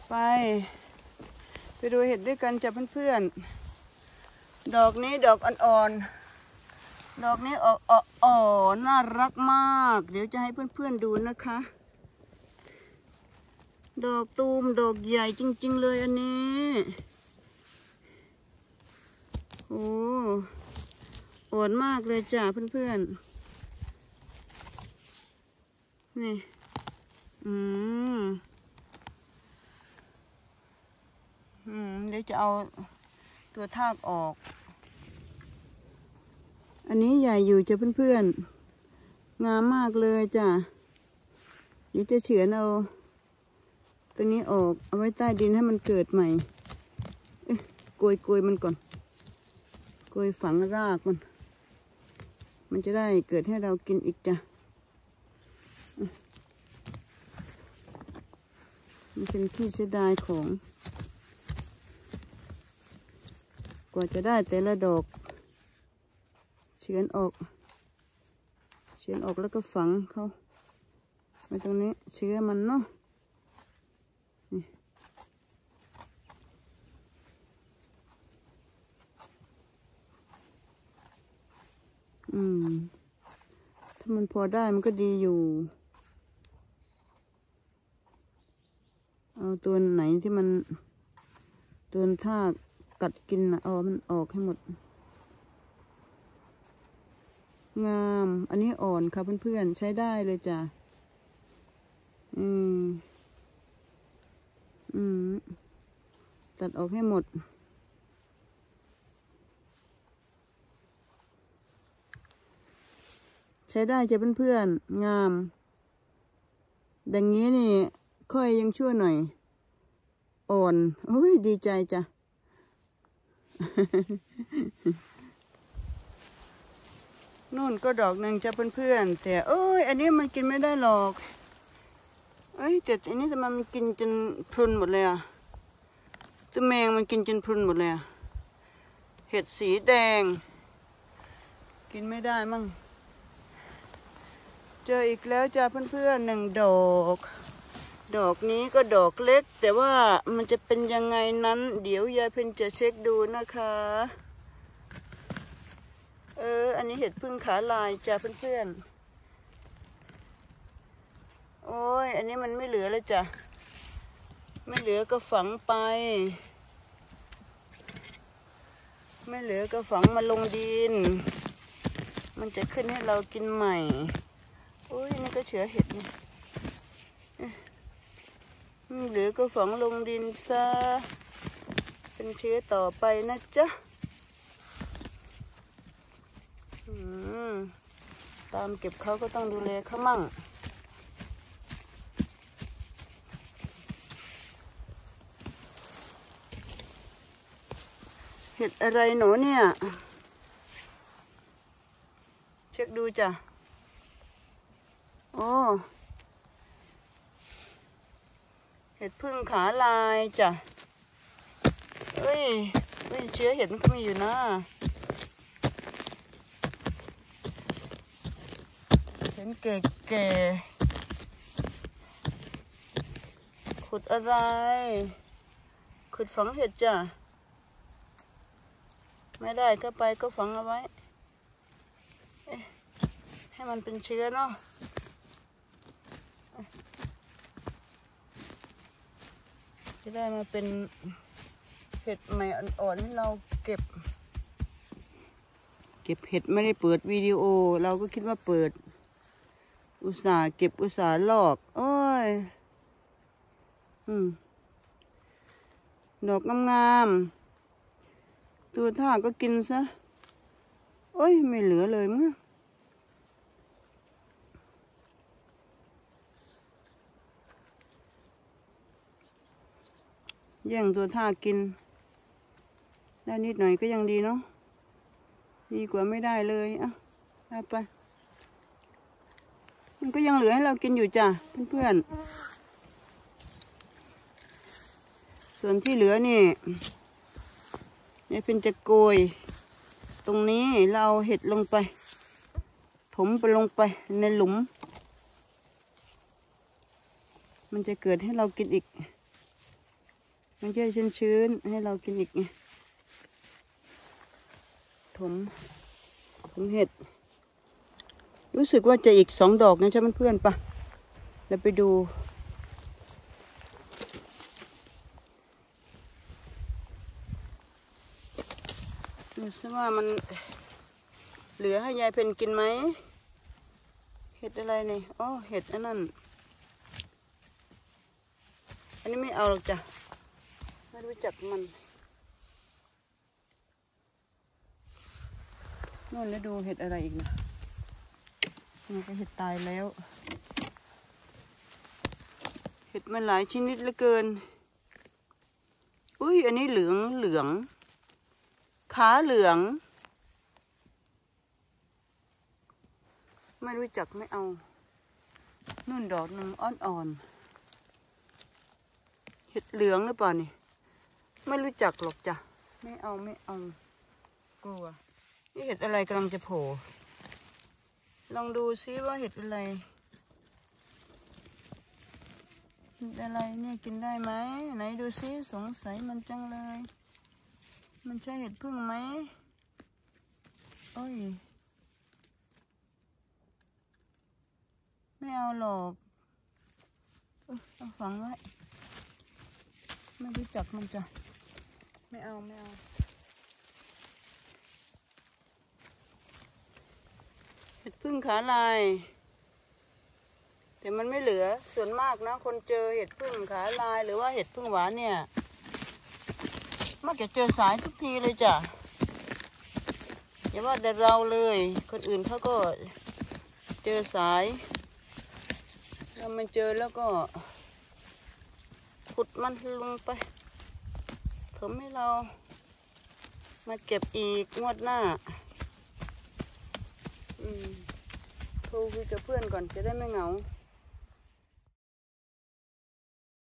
ไปดูเห็ดด้วยกันจ้ะเพื่อนๆดอกนี้ดอกอ่อนๆดอกนี้อ่อนน่ารักมากเดี๋ยวจะให้เพื่อนๆดูนะคะดอกตูมดอกใหญ่จริงๆเลยอันนี้โอ้อ่อนมากเลยจ้ะเพื่อนๆนี่เดี๋ยวจะเอาตัวทากออกอันนี้ใหญ่อยู่จ้ะเพื่อนๆงามมากเลยจ้ะเดี๋ยวจะเฉือนเอาตัวนี้ออกเอาไว้ใต้ดินให้มันเกิดใหม่โกยมันก่อนโกยฝังรากมันจะได้เกิดให้เรากินอีกจ้ะมันเป็นที่เสียดายของกว่าจะได้แต่ละดอกเฉือนออกแล้วก็ฝังเขาไว้ตรงนี้เชื้อมันเนาะถ้ามันพอได้มันก็ดีอยู่เอาตัวไหนที่มันตัวท่ากัดกินนะเอามันออกให้หมดงามอันนี้อ่อนค่ะเพื่อนๆใช้ได้เลยจ้ะตัดออกให้หมดใช้ได้จ้ะเพื่อนๆงามแบบนี้นี่ค่อยยังชั่วหน่อยอ่อนโอ้ยดีใจจ้ะ นู่นก็ดอกหนึ่งจ้ะเพื่อนๆแต่เอ้ยอันนี้มันกินไม่ได้หรอกแต่อันนี้ทำไมมันกินจนพรุนหมดเลยอ่ะตัวแมงมันกินจนพรุนหมดเลยอ่ะเห็ดสีแดงกินไม่ได้มั่งเจออีกแล้วจ้ะเพื่อนๆ1 ดอกนี้ก็ดอกเล็กแต่ว่ามันจะเป็นยังไงนั้นเดี๋ยวยายเพ็ญจะเช็คดูนะคะอันนี้เห็ดพึ่งขาลายจ้ะเพื่อนๆโอ้ยอันนี้มันไม่เหลือแล้วจ้ะไม่เหลือก็ฝังไปไม่เหลือก็ฝังมาลงดินมันจะขึ้นให้เรากินใหม่โอ้ยนี่ก็เชื้อเห็ดนี่เหลือก็ฝังลงดินซะเป็นเชื้อต่อไปนะจ๊ะตามเก็บเขาก็ต้องดูแลเขามั่งเห็ดอะไรหนูเนี่ยเช็คดูจ้ะโอ้เห็ดพึ่งขาลายจ้ะเเชื้อเห็ดมันก็มีอยู่นะเห็นแก่ขุดอะไรขุดฝังเห็ดจ้ะไม่ได้ก็ไปก็ฝังเอาไว้ให้มันเป็นเชื้อเนาะจะได้มาเป็นเห็ดใหม่อ่อนๆให้เราเก็บเห็ดไม่ได้เปิดวิดีโอเราก็คิดว่าเปิดอุตส่าห์เก็บอุตส่าห์ลอกโอ้ยดอกงามๆตัวท่าก็กินซะโอ้ยไม่เหลือเลยมั้งแย่งตัวท่ากินได้นิดหน่อยก็ยังดีเนาะดีกว่าไม่ได้เลยเอาไปมันก็ยังเหลือให้เรากินอยู่จ้ะเพื่อนๆส่วนที่เหลือนี่เป็นจะโกยตรงนี้เราเอาเห็ดลงไปถมไปลงไปในหลุมมันจะเกิดให้เรากินอีกมันจะชื้นๆให้เรากินอีกไงถมเห็ดรู้สึกว่าจะอีก2 ดอกนะจ๊ะเพื่อนๆปะเราไปดูดูซิว่ามันเหลือให้ยายเพนกินไหมเห็ดอะไรนี่อ๋อเห็ดอันนั้นอันนี้ไม่เอาหรอกจ้ะไม่รู้จักมันนู่นแล้วดูเห็ดอะไรอีกนะมันก็เห็ดตายแล้วเห็ดมันหลายชนิดเหลือเกินอุ้ยอันนี้เหลืองขาเหลืองไม่รู้จักไม่เอานู่นดอกหนึ่งอ่อนๆเห็ดเหลืองหรือเปล่านี่ไม่รู้จักหรอกจ้ะไม่เอากลัวนี่เห็ดอะไรกำลังจะโผล่ลองดูซิว่าเห็ดอะไรเนี่ยกินได้ไหมไหนดูซิสงสัยมันจังเลยมันใช่เห็ดผึ้งไหมโอ้ยไม่เอาหรอกเอาฝังไว้ไม่รู้จักมันจ้ะไม่เอาเห็ดผึ้งขาลายแต่มันไม่เหลือส่วนมากนะคนเจอเห็ดผึ้งขาลายหรือว่าเห็ดผึ้งหวานเนี่ยมักจะเจอสายทุกทีเลยจ้ะอย่าว่าแต่เราเลยคนอื่นเขาก็เจอสายเราไม่เจอแล้วก็ขุดมันลงไปถมให้เรามาเก็บอีกงวดหน้าโทรคุยกับเพื่อนก่อนจะได้ไม่เหงา